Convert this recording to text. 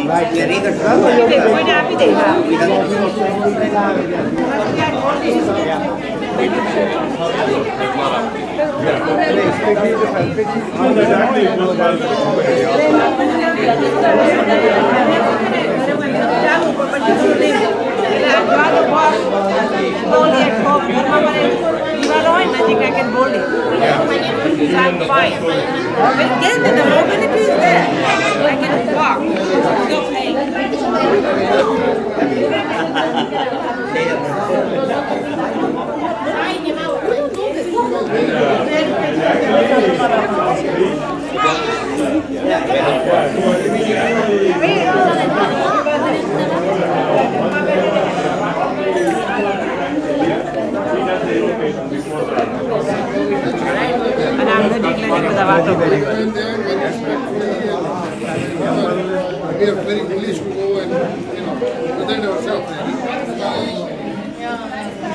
I can hold it. So I'm fine. But again, the mobility is there. I can walk. No pain. And I'm ready to the water. We are very foolish to go and, present ourselves.